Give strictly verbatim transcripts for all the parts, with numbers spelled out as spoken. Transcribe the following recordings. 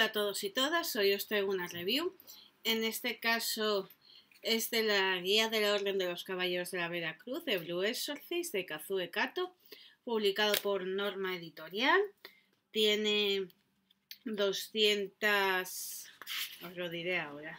Hola a todos y todas, hoy os traigo una review. En este caso es de la Guía de la Orden de los Caballeros de la Veracruz de Blue Exorcist de Kazue Kato, publicado por Norma Editorial. Tiene doscientas, os lo diré ahora,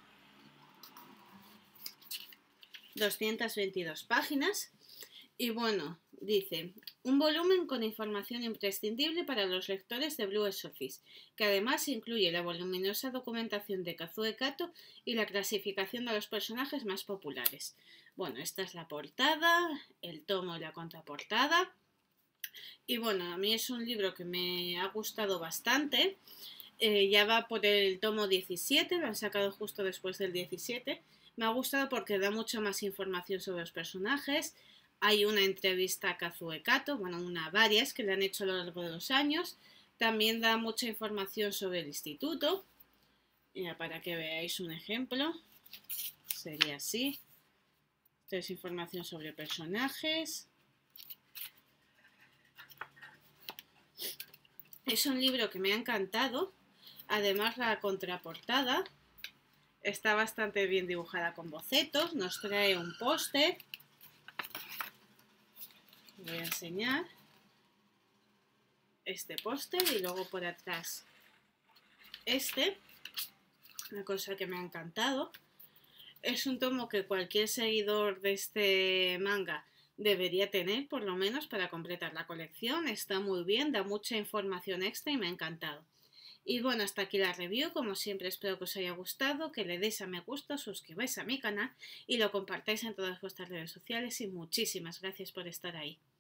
doscientas veintidós páginas. Y bueno, dice, un volumen con información imprescindible para los lectores de Blue Exorcist, que además incluye la voluminosa documentación de Kazue Kato y la clasificación de los personajes más populares. Bueno, esta es la portada, el tomo y la contraportada. Y bueno, a mí es un libro que me ha gustado bastante. Eh, ya va por el tomo diecisiete, lo han sacado justo después del diecisiete. Me ha gustado porque da mucha más información sobre los personajes. Hay una entrevista a Kazue Kato, bueno, una varias que le han hecho a lo largo de los años. También da mucha información sobre el instituto. Mira, para que veáis un ejemplo, sería así. Esto es información sobre personajes. Es un libro que me ha encantado. Además, la contraportada está bastante bien dibujada con bocetos. Nos trae un póster. Voy a enseñar este póster y luego por atrás este, una cosa que me ha encantado. Es un tomo que cualquier seguidor de este manga debería tener, por lo menos para completar la colección. Está muy bien, da mucha información extra y me ha encantado. Y bueno, hasta aquí la review. Como siempre, espero que os haya gustado, que le deis a me gusta, suscribáis a mi canal y lo compartáis en todas vuestras redes sociales. Y muchísimas gracias por estar ahí.